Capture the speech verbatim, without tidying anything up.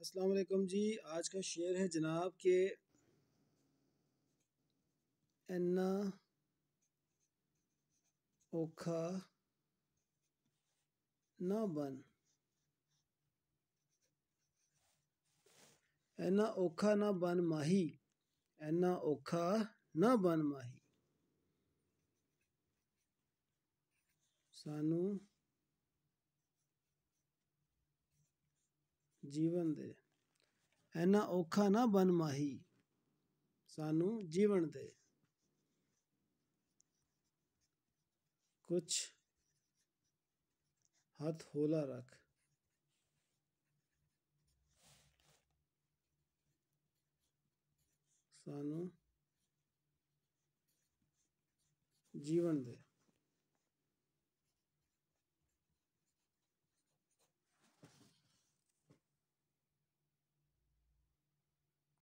अस्सलाम वालेकुम जी। आज का शेर है जनाब के इन्ना औखा ना बन, इन्ना औखा ना बन माही, इन्ना औखा ना बन माही, सानू जीवन दे। इन्ना औखा ना बन माही, सानू जीवन दे। कुछ हाथ होला रख, सानू जीवन दे।